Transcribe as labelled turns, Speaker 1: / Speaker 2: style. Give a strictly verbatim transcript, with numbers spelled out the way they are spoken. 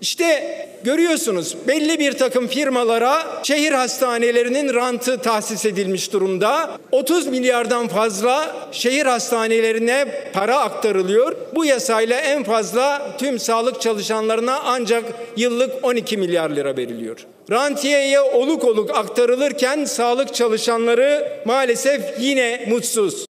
Speaker 1: İşte görüyorsunuz, belli bir takım firmalara şehir hastanelerinin rantı tahsis edilmiş durumda. otuz milyardan fazla şehir hastanelerine para aktarılıyor. Bu yasayla en fazla tüm sağlık çalışanlarına ancak yıllık on iki milyar lira veriliyor. Rantiyeye oluk oluk aktarılırken sağlık çalışanları maalesef yine mutsuz.